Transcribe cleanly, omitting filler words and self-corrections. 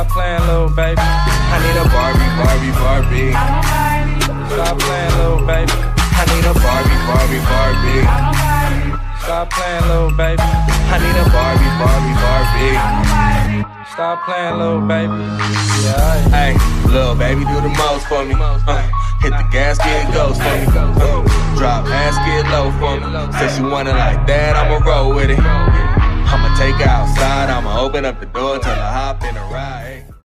Stop playing, little baby. I need a Barbie, Barbie, Barbie. Stop playing, little baby. I need a Barbie, Barbie, Barbie. Stop playing, little baby. I need a Barbie, Barbie, Barbie. Stop playing, little baby. Yeah, hey, little baby, do the most for me. Hit the gas, get ghost for me. Drop ass, get low for me. Say she want it like that, I'ma roll with it. I'ma take her outside, I'ma open up the door, tell her hop in a ride.